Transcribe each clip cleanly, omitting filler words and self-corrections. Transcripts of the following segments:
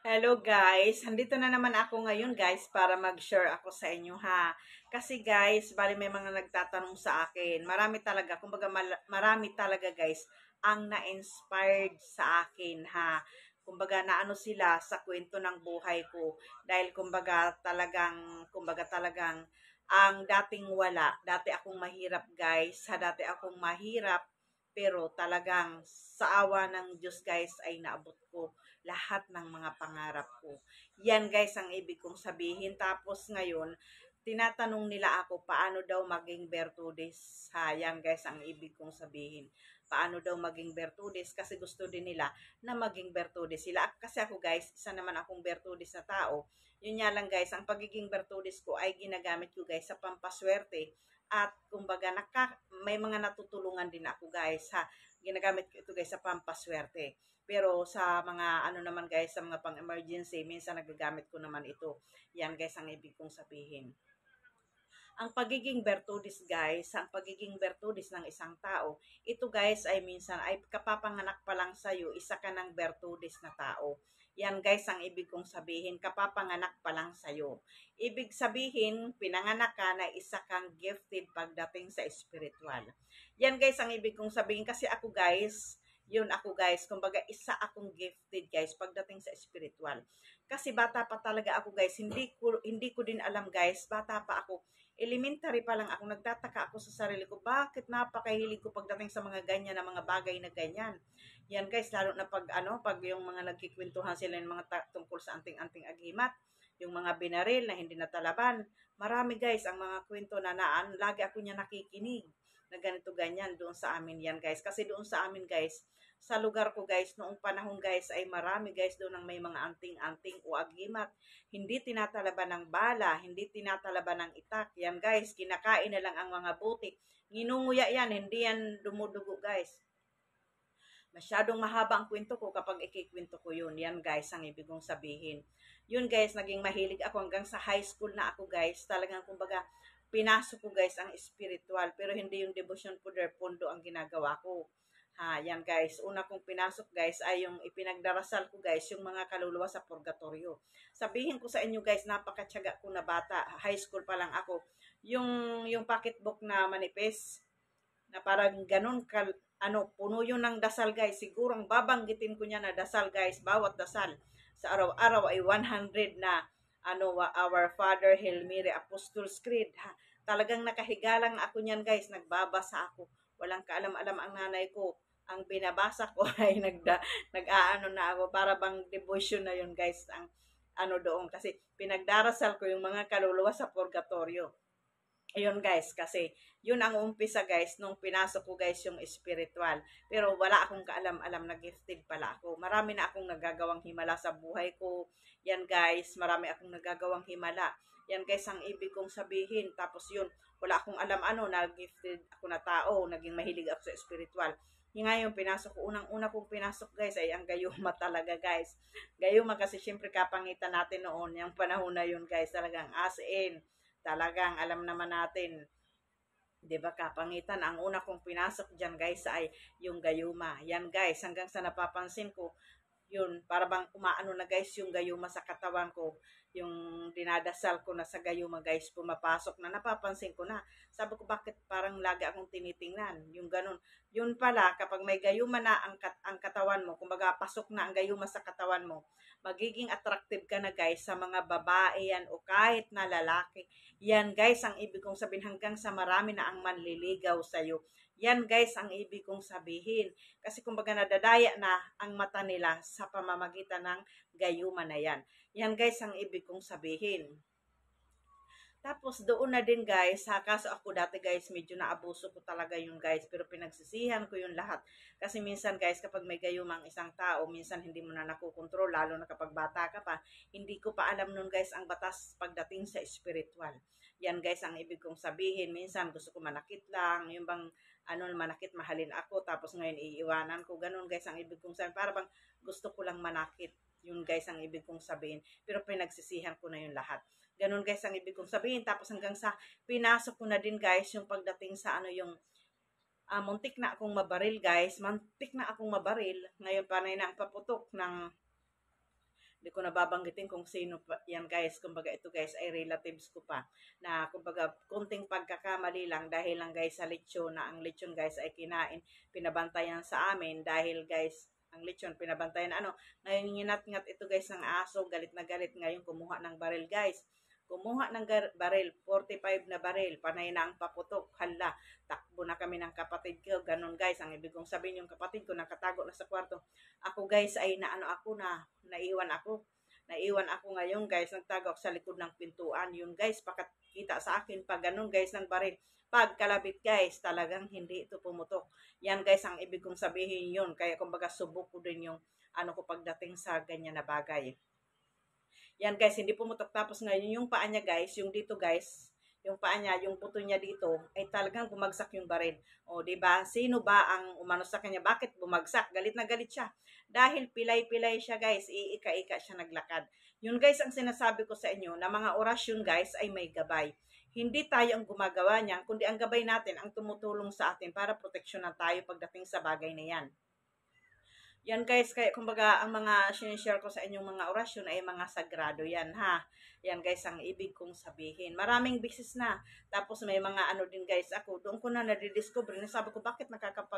Hello guys, andito na naman ako ngayon guys para mag-share ako sa inyo ha. Kasi guys, bali may mga nagtatanong sa akin. Marami talaga, kumbaga marami talaga guys ang na-inspired sa akin ha. Kumbaga naano sila sa kwento ng buhay ko dahil kumbaga talagang ang dating wala, dati akong mahirap guys, dati akong mahirap pero talagang sa awa ng Diyos guys ay naabot ko lahat ng mga pangarap ko. Yan guys ang ibig kong sabihin. Tapos ngayon, tinatanong nila ako paano daw maging Bertudes. Ha, yan guys ang ibig kong sabihin. Paano daw maging Bertudes kasi gusto din nila na maging Bertudes sila. Kasi ako guys, isa naman akong Bertudes na tao. Yun nga lang guys, ang pagiging Bertudes ko ay ginagamit ko guys sa pampaswerte at kumbaga may mga natutulungan din ako guys ha. Ginagamit ko ito guys sa pampaswerte. Pero sa mga ano naman guys, sa mga pang-emergency, minsan nagagamit ko naman ito. Yan guys ang ibig kong sabihin. Ang pagiging bertudis guys, ang pagiging bertudis ng isang tao, ito guys ay minsan ay kapapanganak pa lang sa'yo, isa ka ng bertudis na tao. Yan guys ang ibig kong sabihin, kapapanganak pa lang sa'yo. Ibig sabihin, pinanganak ka na isa kang gifted pagdating sa spiritual. Yan guys ang ibig kong sabihin kasi ako guys, yun ako guys, kumbaga isa akong gifted guys pagdating sa spiritual. Kasi bata pa talaga ako guys, hindi ko din alam guys, bata pa ako, elementary pa lang ako, nagtataka ako sa sarili ko, bakit napakahilig ko pagdating sa mga ganyan na mga bagay na ganyan. Yan guys, lalo na pag yung mga nagkikwentuhan sila ng mga tungkol sa anting-anting agimat, yung mga binaril na hindi natalaban. Marami guys, ang mga kwento na lagi ako niya nakikinig na ganito ganyan doon sa amin yan guys. Kasi doon sa amin guys, sa lugar ko guys, noong panahon guys ay marami guys doon ang may mga anting-anting o agimat. Hindi tinatalaban ng bala, hindi tinatalaban ng itak. Yan guys, kinakain na lang ang mga butik. Nginunguya yan, hindi yan dumudugo guys. Masyadong mahaba ang kwento ko kapag ikikwento ko yun. Yan guys, ang ibig kong sabihin. Yun guys, naging mahilig ako hanggang sa high school na ako guys. Talagang kumbaga, pinasok ko guys ang spiritual. Pero hindi yung devotion puder pondo ang ginagawa ko. Ha, yan guys. Una kong pinasok guys ay yung ipinagdarasal ko guys, yung mga kaluluwa sa purgatorio. Sabihin ko sa inyo guys, napakatyaga ko na bata. High school pa lang ako. Yung pocketbook na manifest, na parang ganun puno yun ng dasal guys. Siguro ang babanggitin ko niya na dasal guys, bawat dasal sa araw-araw ay 100 na Our Father, Hail Mary, Apostles' Creed. Ha, talagang nakahiga lang ako niyan guys, nagbabasa ako. Walang kaalam-alam ang nanay ko. Ang binabasa ko ay nag-aano na ako, para bang devotion na yun guys, ang ano doon. Kasi pinagdarasal ko yung mga kaluluwa sa purgatorio. Ayun guys, kasi yun ang umpisa guys nung pinasok ko guys yung spiritual. Pero wala akong kaalam-alam na gifted pala ako. Marami na akong nagagawang himala sa buhay ko. Yan guys, marami akong nagagawang himala. Yan guys ang ibig kong sabihin. Tapos yun, wala akong alam na gifted ako na tao. Naging mahilig ako sa spiritual. Yung nga yung pinasok ko, unang-una kong pinasok guys ay ang gayuma talaga guys. Gayuma kasi syempre kapangitan natin noon. Yung panahon na yun guys, talagang as in talagang alam naman natin, 'di ba, kapangitan. Ang una kong pinasok diyan guys ay yung gayuma. Yan guys, hanggang sa napapansin ko, yun, para bang umaano na guys yung gayuma sa katawan ko. Yung dinadasal ko na sa gayuma guys, pumapasok na, napapansin ko na. Sabi ko, bakit parang lagi akong tinitingnan? Yung ganun. Yun pala, kapag may gayuma na ang katawan mo, kumbaga pasok na ang gayuma sa katawan mo, magiging attractive ka na guys sa mga babae yan o kahit na lalaki. Yan guys, ang ibig kong sabihin, hanggang sa marami na ang manliligaw sa'yo. Yan guys, ang ibig kong sabihin. Kasi kumbaga nadadaya na ang mata nila sa pamamagitan ng gayuma na yan. Yan guys, ang ibig kong sabihin. Tapos doon na din guys, kaso ako dati guys, medyo naabuso ko talaga yung guys, pero pinagsisihan ko yung lahat. Kasi minsan guys, kapag may gayumang isang tao, minsan hindi mo na nakukontrol, lalo na kapag bata ka pa. Hindi ko pa alam nun guys ang batas pagdating sa spiritual. Yan guys, ang ibig kong sabihin. Minsan gusto ko manakit lang, yung bang manakit, mahalin ako, tapos ngayon iiwanan ko. Ganun guys, ang ibig kong sabihin. Para bang gusto ko lang manakit. Yun guys, ang ibig kong sabihin. Pero pinagsisihan ko na yung lahat. Ganun guys ang ibig kong sabihin. Tapos hanggang sa pinasok ko na din guys yung pagdating sa yung muntik na akong mabaril guys. Muntik na akong mabaril. Ngayon panay na ang paputok Hindi ko nababanggitin kung sino pa yan guys. Kumbaga ito guys ay relatives ko pa. Na kumbaga kunting pagkakamali lang dahil lang guys sa lechon na ang lechon guys ay kinain. Pinabantayan sa amin dahil guys ang lechon pinabantayan ano. Ngayon nginat-ngat ito guys ng aso. Galit na galit ngayon kumuha ng baril guys. Kumuha ng baril, 45 na baril, panay na ang paputok, hala, takbo na kami ng kapatid ko, ganun guys, ang ibig kong sabihin yung kapatid ko nakatago na sa kwarto, ako guys ay naano ako naiwan ako ngayon guys, nagtago ako sa likod ng pintuan, yun guys, pakita sa akin, pag ganun guys ng baril, pag kalabit guys, talagang hindi ito pumutok, yan guys, ang ibig kong sabihin yun, kaya kumbaga subok ko din yung ano ko pagdating sa ganyan na bagay. Yan guys, hindi pumutok. Tapos ngayon yung paa niya guys, yung dito guys, yung paa niya, yung buto niya dito, ay talagang bumagsak yung baril. O, di ba? Sino ba ang umano sa kanya? Bakit bumagsak? Galit na galit siya. Dahil pilay-pilay siya guys, iika-ika siya naglakad. Yun guys ang sinasabi ko sa inyo na mga orasyon guys ay may gabay. Hindi tayo ang gumagawa niyan, kundi ang gabay natin ang tumutulong sa atin para proteksyonan tayo pagdating sa bagay na yan. Yan guys, kaya kumbaga ang mga sinishare ko sa inyong mga orasyon ay mga sagrado yan ha. Yan guys ang ibig kong sabihin. Maraming bisis na. Tapos may mga ano din guys ako, doon ko na nadidiscover. Nasabi ko bakit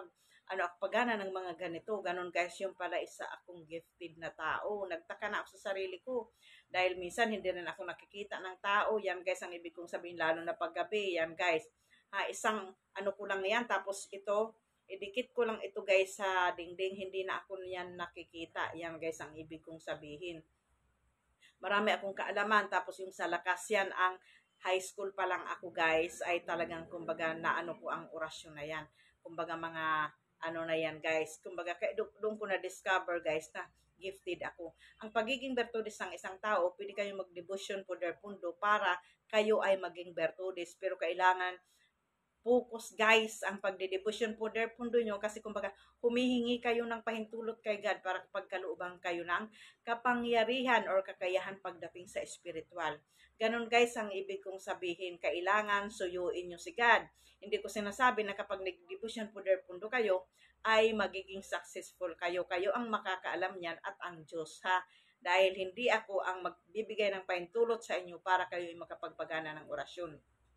pagana ng mga ganito. Ganon guys, yung pala isa akong gifted na tao. Nagtaka na ako sa sarili ko. Dahil minsan hindi rin ako nakikita ng tao. Yan guys ang ibig kong sabihin lalo na paggabi. Yan guys. Ha, isang ano ko lang yan. Tapos ito, idikit ko lang ito guys sa dingding, hindi na ako yan nakikita. Yan guys ang ibig kong sabihin. Marami akong kaalaman, tapos yung sa lakas yan, ang high school pa lang ako guys, ay talagang kumbaga naano ko ang orasyon na yan. Kumbaga mga ano na yan guys. Kumbaga doon ko na-discover guys na gifted ako. Ang pagiging bertudis ng isang tao, pwede kayong mag-devotion po der pundo para kayo ay maging bertudis. Pero kailangan focus guys ang pagdedebosyon po der pundo nyo kasi kumbaga humihingi kayo ng pahintulot kay God para pagkalooban kayo ng kapangyarihan or kakayahan pagdating sa spiritual. Ganun guys ang ibig kong sabihin, kailangan suyuin nyo si God. Hindi ko sinasabi na kapag nagdedebosyon po der pundo kayo ay magiging successful kayo. Kayo ang makakaalam niyan at ang Diyos ha. Dahil hindi ako ang magbibigay ng pahintulot sa inyo para kayo ay makapagpagana ng orasyon.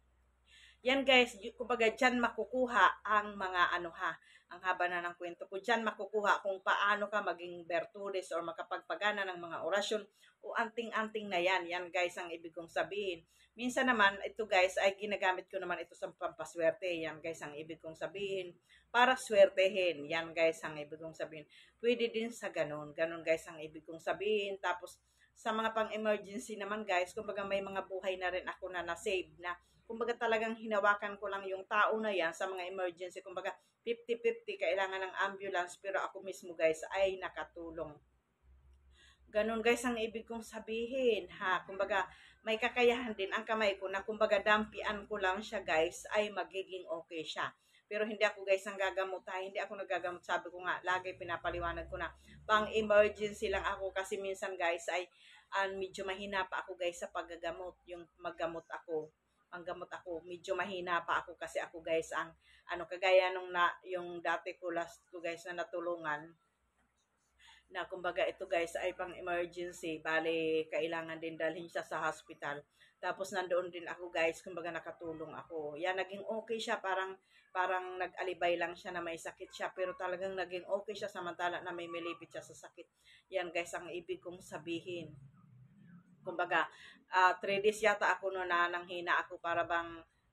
Yan guys, kumbaga dyan makukuha ang mga ano ha, ang haba na ng kwento ko. Dyan makukuha kung paano ka maging bertudes or makapagpagana ng mga orasyon o anting-anting na yan. Yan guys ang ibig kong sabihin. Minsan naman, ito guys, ay ginagamit ko naman ito sa pampaswerte. Yan guys ang ibig kong sabihin. Para swertehin. Yan guys ang ibig kong sabihin. Pwede din sa ganun. Ganun guys ang ibig kong sabihin. Tapos, sa mga pang-emergency naman guys, kumbaga may mga buhay na rin ako na na-save na kumbaga talagang hinawakan ko lang yung tao na yan sa mga emergency. Kumbaga 50-50 kailangan ng ambulance pero ako mismo guys ay nakatulong. Ganun guys ang ibig kong sabihin ha. Kumbaga may kakayahan din ang kamay ko na kumbaga dampian ko lang siya guys ay magiging okay siya. Pero hindi ako guys ang gagamot ha. Hindi ako nagagamot. Sabi ko nga, lagi pinapaliwanag ko na pang emergency lang ako kasi minsan guys ay medyo mahina pa ako guys sa paggagamot. Yung maggamot ako. Ang gamot ako, medyo mahina pa ako kasi ako guys ang kagaya nung yung dati ko last ko guys na natulungan na kumbaga ito guys ay pang emergency, bale kailangan din dalhin siya sa hospital. Tapos nandoon din ako guys, kumbaga nakatulong ako. Yan, naging okay siya, parang nag-alibay lang siya na may sakit siya, pero talagang naging okay siya samantala na may milipit siya sa sakit. Yan guys ang ibig kong sabihin. Kumbaga, 3 days yata ako no na nanghina ako para bang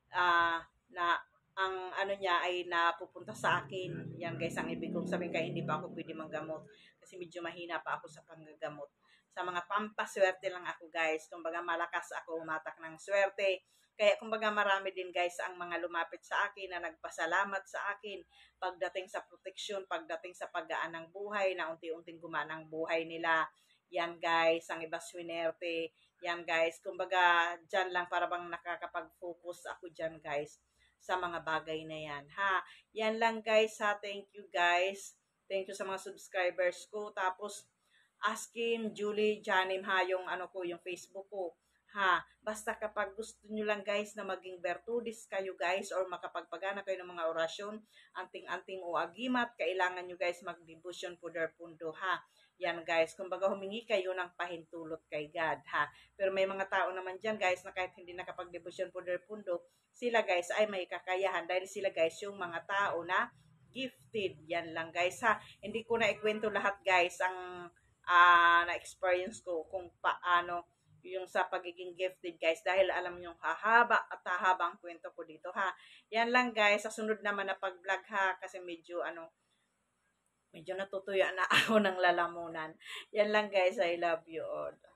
na ang ano niya ay napupunta sa akin. Yan guys, ang ibig kong sabihin kaya hindi pa ako pwede manggamot kasi medyo mahina pa ako sa panggagamot. Sa mga pampaswerte lang ako guys. Kumbaga malakas ako humatak ng swerte. Kaya kumbaga marami din guys ang mga lumapit sa akin na nagpasalamat sa akin pagdating sa proteksyon, pagdating sa paggaan ng buhay, na unti-unting gumana ang buhay nila. Yan guys, ang iba swinerte. Yan guys, kumbaga dyan lang para bang nakakapag-focus ako dyan guys sa mga bagay na yan ha. Yan lang guys ha, thank you guys. Thank you sa mga subscribers ko. Tapos Askim Julie Janim ha, yung yung Facebook ko. Ha, basta kapag gusto nyo lang guys na maging bertudis kayo guys or makapagpagana kayo ng mga orasyon, anting-anting o agimat, kailangan nyo guys mag-devotion po der pundo ha. Yan guys, kumbaga humingi kayo ng pahintulot kay God ha. Pero may mga tao naman dyan guys na kahit hindi nakapag-devotion pundo, sila guys ay may kakayahan dahil sila guys yung mga tao na gifted. Yan lang guys ha. Hindi ko na ikwento lahat guys ang na-experience ko kung paano yung sa pagiging gifted guys dahil alam nyo hahaba at hahaba ang kwento ko dito ha. Yan lang guys, sa sunod naman na pag-vlog ha kasi medyo natutuya na ako ng lalamunan. Yan lang guys, I love you all.